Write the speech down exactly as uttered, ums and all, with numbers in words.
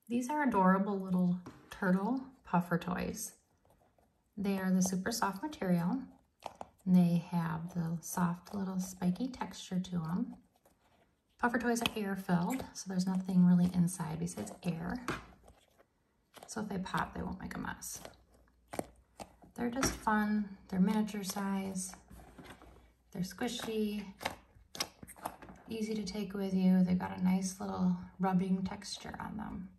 These are adorable little turtle puffer toys. They are the super soft material. They have the soft little spiky texture to them. Puffer toys are air filled, so there's nothing really inside besides air. So if they pop, they won't make a mess. They're just fun. They're miniature size. They're squishy, easy to take with you. They've got a nice little rubbing texture on them.